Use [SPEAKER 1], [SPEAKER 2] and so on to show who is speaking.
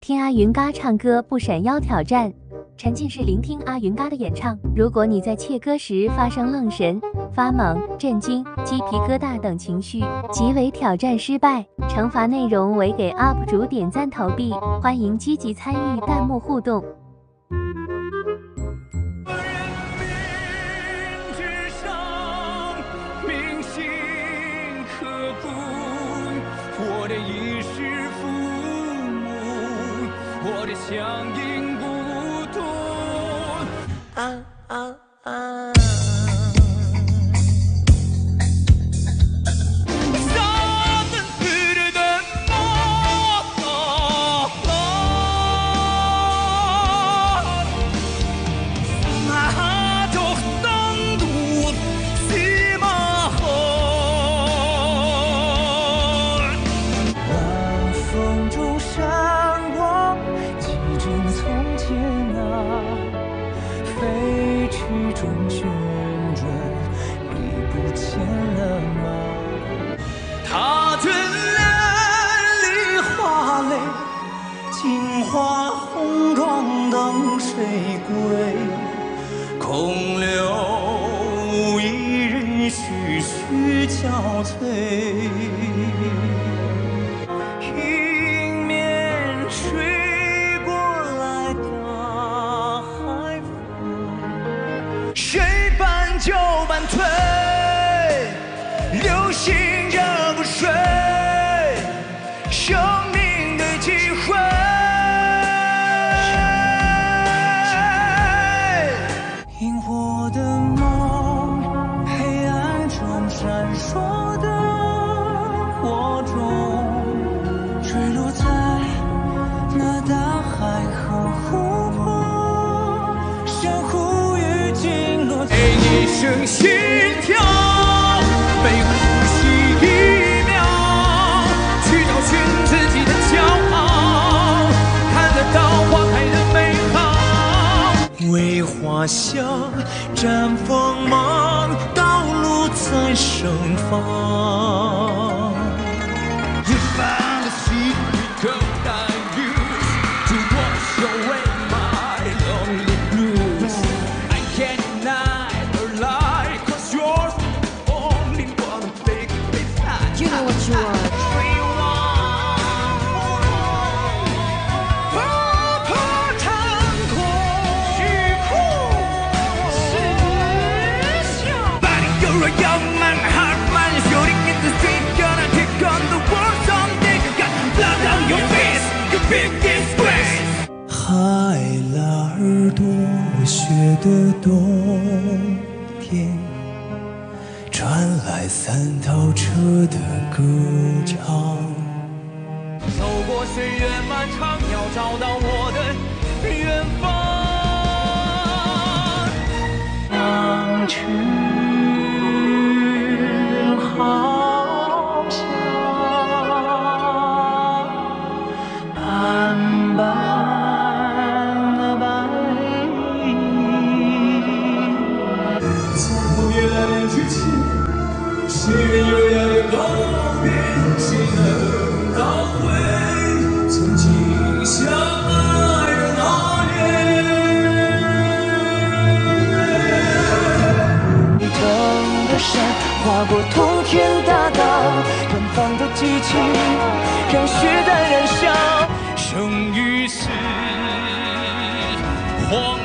[SPEAKER 1] 听阿云嘎唱歌不闪腰挑战，沉浸式聆听阿云嘎的演唱。如果你在切歌时发生愣神、发懵、震惊、鸡皮疙瘩等情绪，即为挑战失败。惩罚内容为给 UP 主点赞投币，欢迎积极参与弹幕互动。
[SPEAKER 2] 我的衣食父母，我的乡音不断。啊啊啊！飞驰中旋转，你不见了吗？他眷恋梨花泪，镜花红妆等谁归？空留一人徐徐憔悴。 谁伴就伴退，流星这不睡，生命的机会。萤火的梦，黑暗中闪烁的火种，坠落在那大海和湖泊，相互。 给一声心跳，每呼吸一秒，去找寻自己的骄傲，看得到花开的美好。为花香绽锋芒，道路在盛放。You found the secret code I use to wash away my lonely blues. I can't.
[SPEAKER 3] You know what you are.
[SPEAKER 2] 海拉尔多雪的冬天。 传来三套车的歌唱，走过岁月漫长，要找到我的远方。当翅好像斑斑的白衣，在我越来越之前。 谁人有要告别？谁能倒回曾经相爱的那年？你登的山，划过通天大道，远方的激情让血淡燃烧，生与死，荒。